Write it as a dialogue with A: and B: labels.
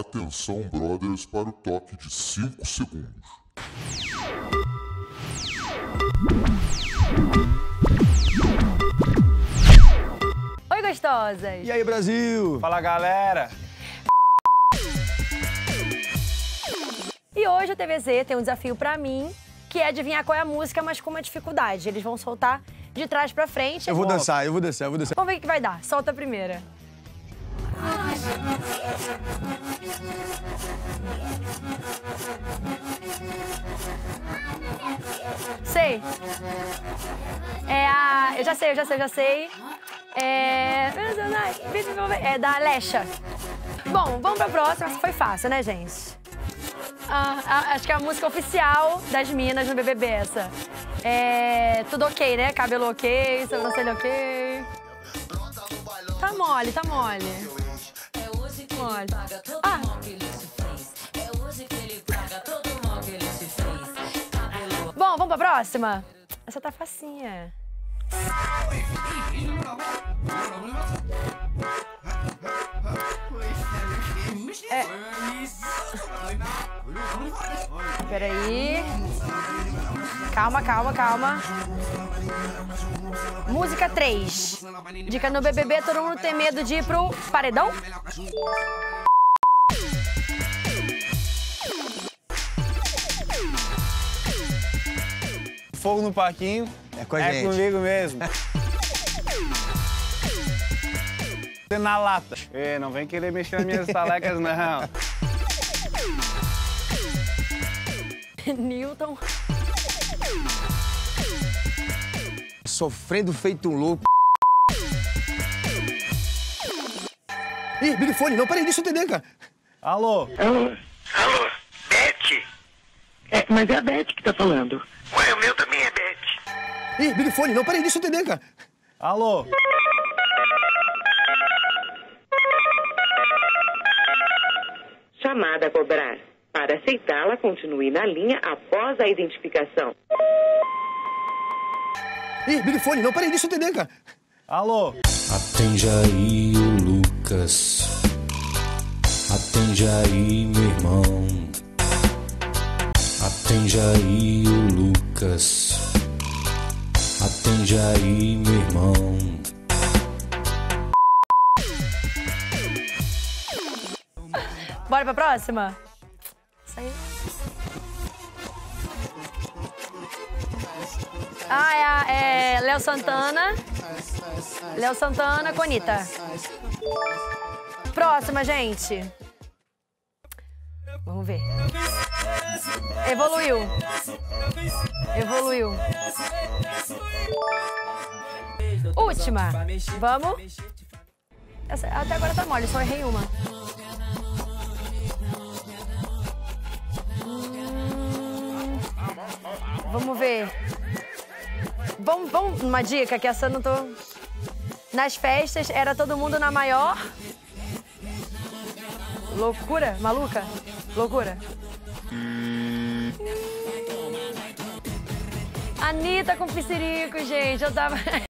A: Atenção, brothers, para o toque de 5 segundos.
B: Oi, gostosas!
C: E aí, Brasil?
D: Fala, galera!
B: E hoje o TVZ tem um desafio pra mim, que é adivinhar qual é a música, mas com uma dificuldade. Eles vão soltar de trás pra frente.
C: Eu vou dançar. Vamos ver
B: o que vai dar. Solta a primeira. Sei. Eu já sei. É da Alexa. Bom, vamos pra próxima. Essa foi fácil, né, gente? Acho que é a música oficial das minas no BBB essa. Tudo ok, né? Cabelo ok, sobrancelha ok. Tá mole. Bom, vamos pra próxima? Essa tá facinha. Peraí. Calma. Música 3. Dica: no BBB todo mundo tem medo de ir pro paredão?
D: Fogo no parquinho.
C: É com a gente.
D: É comigo mesmo. Na lata. Não vem querer mexer nas minhas estalecas, não.
B: Newton.
C: Sofrendo feito um louco. Ih, Big Fone, não, peraí, deixa eu entender, cara.
D: Alô?
E: Alô? Beth? Mas é a Beth que tá falando. Ué, o meu também é Beth.
C: Ih, Big Fone, não, peraí, deixa eu entender, cara.
D: Alô?
F: Chamada a cobrar. Para aceitá-la, continue na linha após a identificação.
C: Ih, Big Fone, não, peraí, deixa eu entender, cara.
D: Alô?
G: Atende aí o Lucas. Atende aí, meu irmão. Atende aí o Lucas. Atende aí, meu irmão.
B: Bora pra próxima? Isso aí. É Léo Santana com Anitta. Próxima, gente. Vamos ver. Evoluiu. Última. Vamos? Até agora tá mole, só errei uma. Vamos ver. Vamos uma dica, que essa eu não tô... Nas festas, era todo mundo na maior... Loucura? Maluca? Loucura. Anitta com Piscirico, gente. Eu tava...